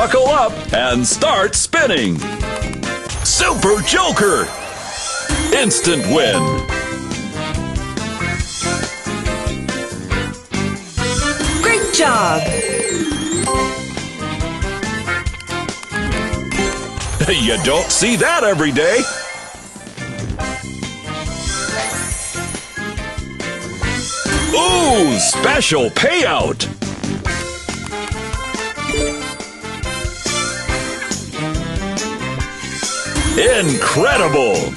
Buckle up and start spinning. Super Joker. Instant win. Great job! You don't see that every day. Ooh, special payout. Incredible!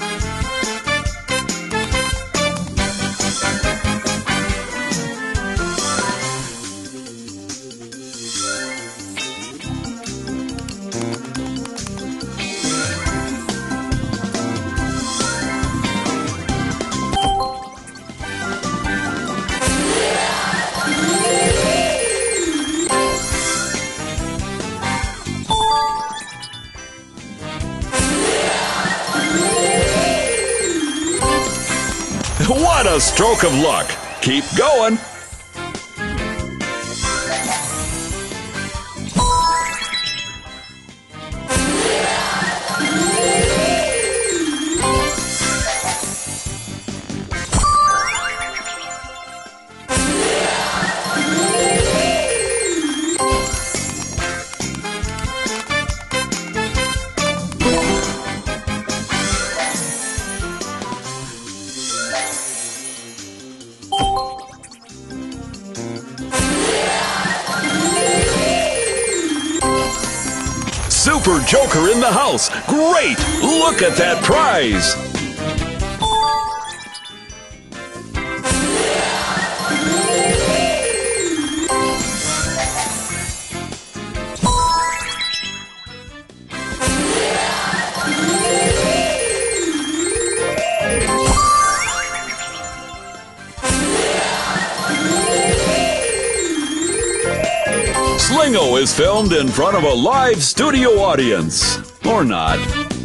What a stroke of luck! Keep going! Super Joker in the house! Great! Look at that prize! Slingo is filmed in front of a live studio audience. Or not.